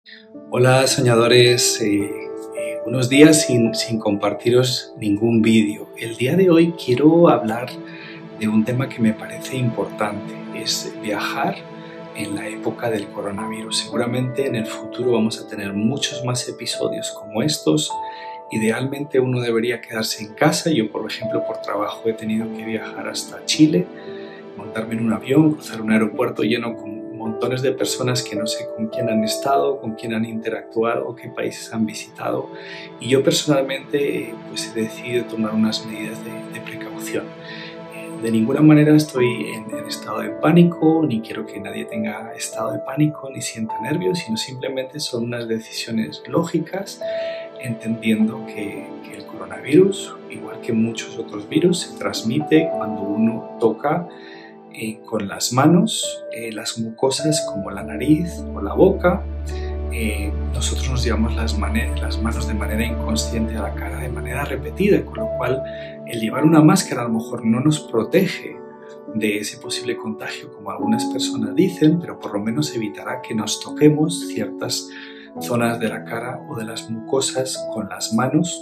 Hola soñadores, unos días sin compartiros ningún vídeo. El día de hoy quiero hablar de un tema que me parece importante, es viajar en la época del coronavirus. Seguramente en el futuro vamos a tener muchos más episodios como estos. Idealmente uno debería quedarse en casa. Yo, por ejemplo, por trabajo he tenido que viajar hasta Chile, montarme en un avión, cruzar un aeropuerto lleno con montones de personas que no sé con quién han estado, con quién han interactuado, qué países han visitado, y yo personalmente pues he decidido tomar unas medidas de precaución. De ninguna manera estoy en estado de pánico, ni quiero que nadie tenga estado de pánico ni sienta nervios, sino simplemente son unas decisiones lógicas, entendiendo que el coronavirus, igual que muchos otros virus, se transmite cuando uno toca con las manos, las mucosas como la nariz o la boca. Nosotros nos llevamos las manos de manera inconsciente a la cara de manera repetida, con lo cual el llevar una máscara a lo mejor no nos protege de ese posible contagio como algunas personas dicen, pero por lo menos evitará que nos toquemos ciertas zonas de la cara o de las mucosas con las manos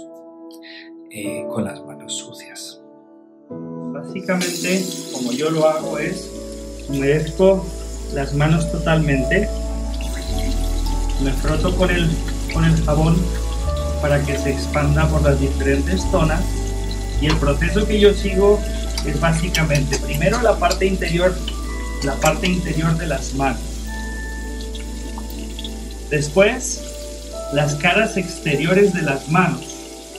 sucias. Básicamente, como yo lo hago es, humedezco las manos totalmente, me froto con el jabón para que se expanda por las diferentes zonas, y el proceso que yo sigo es básicamente, primero la parte interior de las manos, después las caras exteriores de las manos.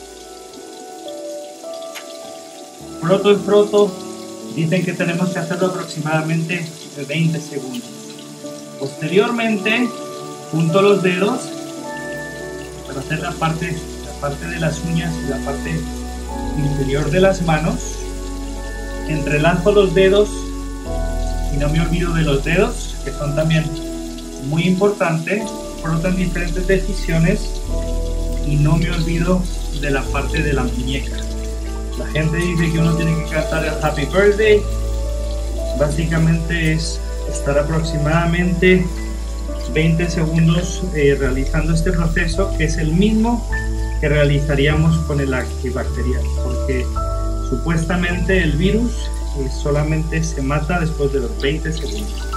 Froto y froto, dicen que tenemos que hacerlo aproximadamente de 20 segundos. Posteriormente, junto los dedos para hacer la parte de las uñas y la parte inferior de las manos. Entrelazo los dedos y no me olvido de los dedos, que son también muy importantes. Froto en diferentes decisiones y no me olvido de la parte de la muñeca. La gente dice que uno tiene que cantar el Happy Birthday. Básicamente es estar aproximadamente 20 segundos realizando este proceso, que es el mismo que realizaríamos con el antibacterial, porque supuestamente el virus solamente se mata después de los 20 segundos.